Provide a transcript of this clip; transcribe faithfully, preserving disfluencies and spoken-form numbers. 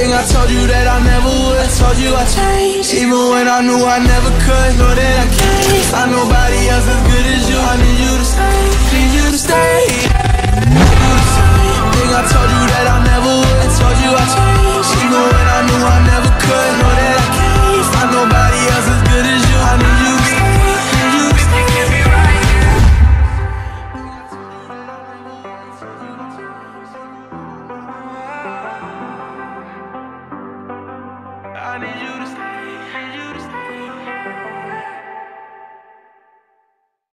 everything I told you that I never would. I told you I changed, even when I knew I never could. Know that I can't find nobody else as good as you. I need you to stay, need you to stay.